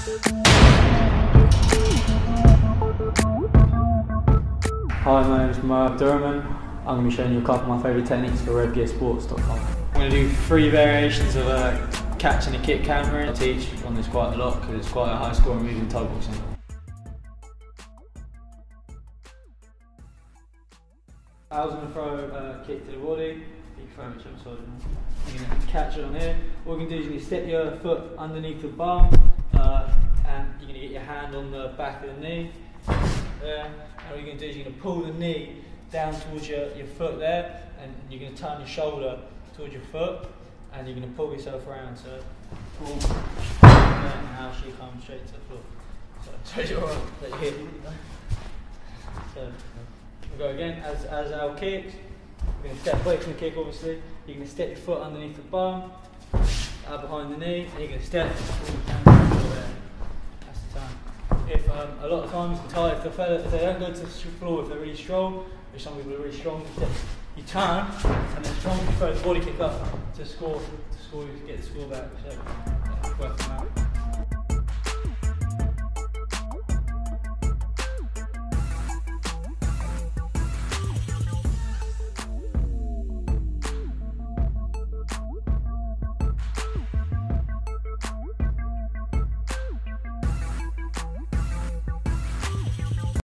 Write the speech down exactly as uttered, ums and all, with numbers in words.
Hi, my name is Mo Abdurahman. I'm going to be showing you a couple of my favourite techniques for Revgearsports dot com. I'm going to do three variations of a catch and a kick counter. I teach on this quite a lot because it's quite a high scoring move in Thai boxing. I was going to throw a kick to the body. You can throw it whichever side. You're going to catch it on here. What you're going to do is you're going to step your foot underneath the bum uh, and you're going to get your hand on the back of the knee. There. And what you're going to do is you're going to pull the knee down towards your, your foot there, and you're going to turn your shoulder towards your foot, and you're going to pull yourself around. So pull, and now she comes straight to the floor. So straight your arm, let your hip. So we'll go again as as our kicks. We're going to step away from the kick, obviously. You're going to step your foot underneath the bum, out behind the knee, and you're going to step down to the floor there. That's the time. If um, a lot of times in Thai, if, the fella, if they don't go to the floor, if they're really strong, which some people are really strong, you turn and then strong you throw the body kick up to score, to score, to get the score back. So, yeah,